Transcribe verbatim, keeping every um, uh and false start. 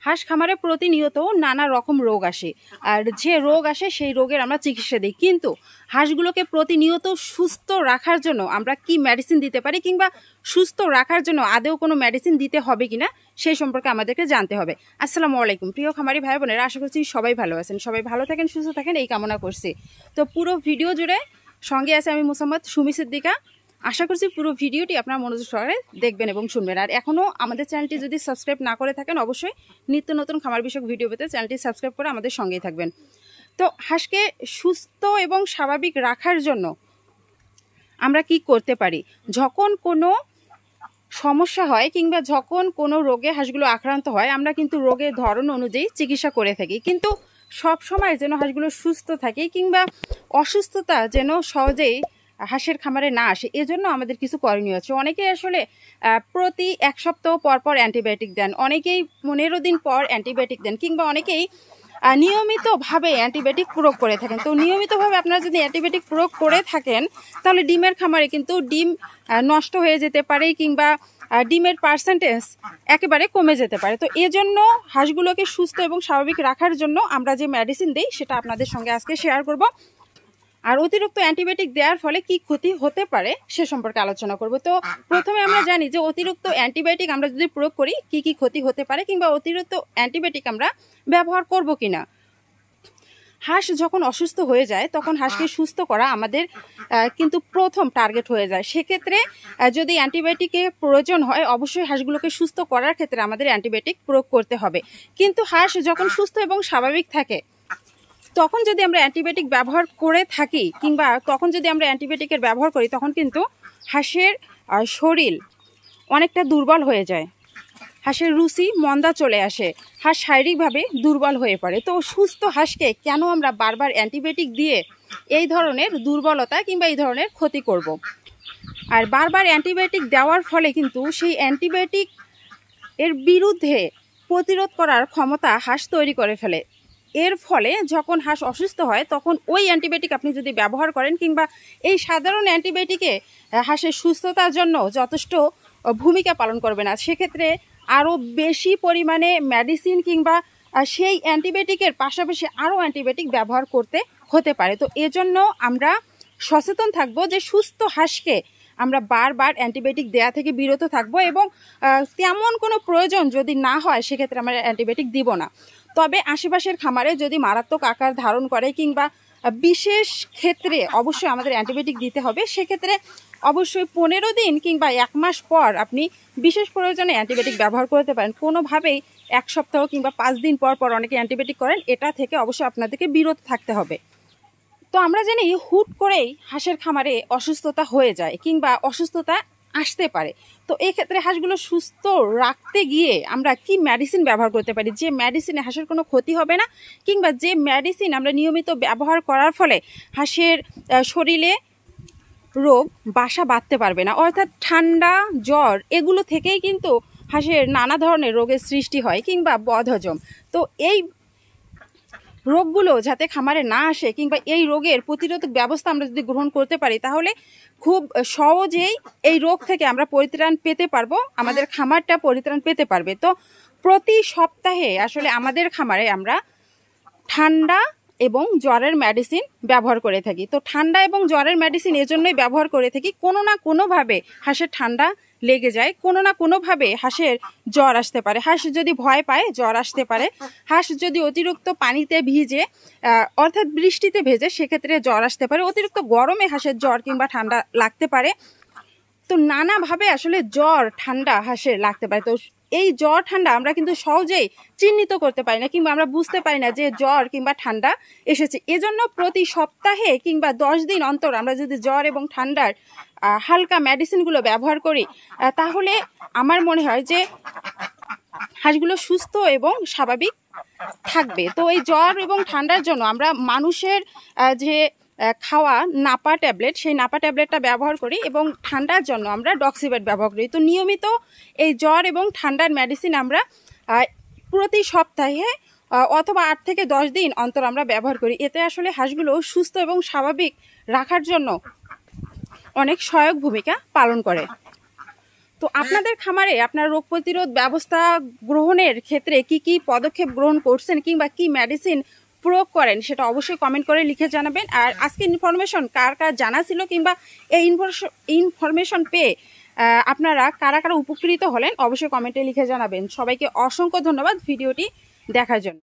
হাঁস খামারে প্রতিনিয়ত নানা রকম রোগ আসে, আর যে রোগ আসে সেই রোগের আমরা চিকিৎসা দিই। কিন্তু হাঁসগুলোকে প্রতিনিয়ত সুস্থ রাখার জন্য আমরা কি মেডিসিন দিতে পারি, কিংবা সুস্থ রাখার জন্য আদৌ কোনো মেডিসিন দিতে হবে কিনা সেই সম্পর্কে আমাদেরকে জানতে হবে। আসসালামু আলাইকুম প্রিয় খামারি ভাই বোনেরা, আশা করছি সবাই ভালো আছেন, সবাই ভালো থাকেন, সুস্থ থাকেন এই কামনা করছি। তো পুরো ভিডিও জুড়ে সঙ্গে আছে আমি মোসাম্মদ সুমি সিদ্দিকা। আশা করছি পুরো ভিডিওটি আপনার মনোযোগ সহকারে দেখবেন এবং শুনবেন। আর এখনও আমাদের চ্যানেলটি যদি সাবস্ক্রাইব না করে থাকেন, অবশ্যই নিত্য নতুন খামার বিষয়ক ভিডিও পেতে চ্যানেলটি সাবস্ক্রাইব করে আমাদের সঙ্গেই থাকবেন। তো হাঁসকে সুস্থ এবং স্বাভাবিক রাখার জন্য আমরা কি করতে পারি? যখন কোনো সমস্যা হয় কিংবা যখন কোনো রোগে হাঁসগুলো আক্রান্ত হয়, আমরা কিন্তু রোগের ধরন অনুযায়ী চিকিৎসা করে থাকি, কিন্তু সব সময় যেন হাঁসগুলো সুস্থ থাকে কিংবা অসুস্থতা যেন সহজেই হাঁসের খামারে না আসে, এজন্য আমাদের কিছু করণীয় আছে। অনেকেই আসলে প্রতি এক সপ্তাহ পর পর অ্যান্টিবায়োটিক দেন, অনেকেই পনেরো দিন পর অ্যান্টিবায়োটিক দেন, কিংবা অনেকেই নিয়মিতভাবে অ্যান্টিবায়োটিক প্রয়োগ করে থাকেন। তো নিয়মিতভাবে আপনারা যদি অ্যান্টিবায়োটিক প্রয়োগ করে থাকেন, তাহলে ডিমের খামারে কিন্তু ডিম নষ্ট হয়ে যেতে পারে কিংবা ডিমের পার্সেন্টেজ একেবারে কমে যেতে পারে। তো এজন্য হাঁসগুলোকে সুস্থ এবং স্বাভাবিক রাখার জন্য আমরা যে মেডিসিন দিই সেটা আপনাদের সঙ্গে আজকে শেয়ার করব। আর অতিরিক্ত অ্যান্টিবায়োটিক দেওয়ার ফলে কি ক্ষতি হতে পারে সে সম্পর্কে আলোচনা করব। তো প্রথমে আমরা জানি যে অতিরিক্ত অ্যান্টিবায়োটিক আমরা যদি প্রয়োগ করি কি কি ক্ষতি হতে পারে, কিংবা অতিরিক্ত অ্যান্টিবায়োটিক আমরা ব্যবহার করব কিনা। হাঁস যখন অসুস্থ হয়ে যায় তখন হাঁসকে সুস্থ করা আমাদের কিন্তু প্রথম টার্গেট হয়ে যায়। সেক্ষেত্রে যদি অ্যান্টিবায়োটিকের প্রয়োজন হয়, অবশ্যই হাঁসগুলোকে সুস্থ করার ক্ষেত্রে আমাদের অ্যান্টিবায়োটিক প্রয়োগ করতে হবে। কিন্তু হাঁস যখন সুস্থ এবং স্বাভাবিক থাকে তখন যদি আমরা অ্যান্টিবায়োটিক ব্যবহার করে থাকি কিংবা তখন যদি আমরা অ্যান্টিবায়োটিকের ব্যবহার করি, তখন কিন্তু হাঁসের শরীর অনেকটা দুর্বল হয়ে যায়, হাঁসের রুচি মন্দা চলে আসে, হাঁস শারীরিকভাবে দুর্বল হয়ে পড়ে। তো সুস্থ হাঁসকে কেন আমরা বারবার অ্যান্টিবায়োটিক দিয়ে এই ধরনের দুর্বলতা কিংবা এই ধরনের ক্ষতি করব? আর বারবার অ্যান্টিবায়োটিক দেওয়ার ফলে কিন্তু সেই অ্যান্টিবায়োটিক এর বিরুদ্ধে প্রতিরোধ করার ক্ষমতা হাঁস তৈরি করে ফেলে। এর ফলে যখন হাঁস অসুস্থ হয় তখন ওই অ্যান্টিবায়োটিক আপনি যদি ব্যবহার করেন, কিংবা এই সাধারণ অ্যান্টিবায়োটিকে হাঁসের সুস্থতার জন্য যথেষ্ট ভূমিকা পালন করবে না, সেক্ষেত্রে আরও বেশি পরিমাণে মেডিসিন কিংবা সেই অ্যান্টিবায়োটিকের পাশাপাশি আরও অ্যান্টিবায়োটিক ব্যবহার করতে হতে পারে। তো এজন্য আমরা সচেতন থাকবো যে সুস্থ হাঁসকে আমরা বারবার অ্যান্টিবায়োটিক দেওয়া থেকে বিরত থাকবো, এবং তেমন কোনো প্রয়োজন যদি না হয় সেক্ষেত্রে আমরা অ্যান্টিবায়োটিক দিব না। তবে আশেপাশের খামারে যদি মারাত্মক আকার ধারণ করে কিংবা বিশেষ ক্ষেত্রে অবশ্যই আমাদের অ্যান্টিবায়োটিক দিতে হবে। সেক্ষেত্রে অবশ্যই পনেরো দিন কিংবা এক মাস পর আপনি বিশেষ প্রয়োজনে অ্যান্টিবায়োটিক ব্যবহার করতে পারেন। কোনোভাবেই এক সপ্তাহ কিংবা পাঁচ দিন পর পর অনেকে অ্যান্টিবায়োটিক করেন, এটা থেকে অবশ্যই আপনাদেরকে বিরত থাকতে হবে। তো আমরা জানি হুট করেই হাঁসের খামারে অসুস্থতা হয়ে যায় কিংবা অসুস্থতা আসতে পারে। তো এই ক্ষেত্রে হাঁসগুলো সুস্থ রাখতে গিয়ে আমরা কি মেডিসিন ব্যবহার করতে পারি, যে মেডিসিনে হাঁসের কোনো ক্ষতি হবে না, কিংবা যে মেডিসিন আমরা নিয়মিত ব্যবহার করার ফলে হাঁসের শরীরে রোগ বাসা বাঁধতে পারবে না, অর্থাৎ ঠান্ডা জ্বর এগুলো থেকেই কিন্তু হাঁসের নানা ধরনের রোগের সৃষ্টি হয় কিংবা বদহজম। তো এই রোগগুলো যাতে খামারে না আসে কিংবা এই রোগের প্রতিরোধক ব্যবস্থা আমরা যদি গ্রহণ করতে পারি, তাহলে খুব সহজেই এই রোগ থেকে আমরা পরিত্রাণ পেতে পারবো, আমাদের খামারটা পরিত্রাণ পেতে পারবে। তো প্রতি সপ্তাহে আসলে আমাদের খামারে আমরা ঠান্ডা এবং জ্বরের মেডিসিন ব্যবহার করে থাকি। তো ঠান্ডা এবং জ্বরের মেডিসিন এজন্যই ব্যবহার করে থাকি, কোনো না কোনোভাবে হাঁসের ঠান্ডা লেগে যায়, কোনো না কোনোভাবে হাঁসের জ্বর আসতে পারে, হাঁস যদি ভয় পায় জ্বর আসতে পারে, হাঁস যদি অতিরিক্ত পানিতে ভিজে অর্থাৎ বৃষ্টিতে ভেজে সেক্ষেত্রে জ্বর আসতে পারে, অতিরিক্ত গরমে হাঁসের জ্বর কিংবা ঠান্ডা লাগতে পারে। তো নানাভাবে আসলে জ্বর ঠান্ডা হাঁসের লাগতে পারে। তো এই জ্বর ঠান্ডা আমরা কিন্তু সহজেই চিহ্নিত করতে পারি না কিংবা আমরা বুঝতে পারি না যে জ্বর কিংবা ঠান্ডা এসেছে। এজন্য প্রতি সপ্তাহে কিংবা দশ দিন অন্তর আমরা যদি জ্বর এবং ঠান্ডার হালকা মেডিসিনগুলো ব্যবহার করি, তাহলে আমার মনে হয় যে হাঁসগুলো সুস্থ এবং স্বাভাবিক থাকবে। তো এই জ্বর এবং ঠান্ডার জন্য আমরা মানুষের যে খাওয়া নাপা ট্যাবলেট, সেই নাপা ট্যাবলেটটা ব্যবহার করি, এবং ঠান্ডার জন্য আমরা ডক্সিবেট ব্যবহার করি। তো নিয়মিত এই জ্বর এবং ঠান্ডার মেডিসিন আমরা প্রতি সপ্তাহে অথবা আট থেকে দশ দিন অন্তর আমরা ব্যবহার করি। এতে আসলে হাঁসগুলো সুস্থ এবং স্বাভাবিক রাখার জন্য অনেক সহায়ক ভূমিকা পালন করে। তো আপনাদের খামারে আপনার রোগ প্রতিরোধ ব্যবস্থা গ্রহণের ক্ষেত্রে কি কি পদক্ষেপ গ্রহণ করছেন কিংবা কি মেডিসিন প্রয়োগ করেন সেটা অবশ্যই কমেন্ট করে লিখে জানাবেন। আর আজকে ইনফরমেশন কার কার জানা ছিল কিংবা এই ইনফরমেশন পেয়ে আপনারা কারা কারা উপকৃত হলেন অবশ্যই কমেন্টে লিখে জানাবেন। সবাইকে অসংখ্য ধন্যবাদ ভিডিওটি দেখার জন্য।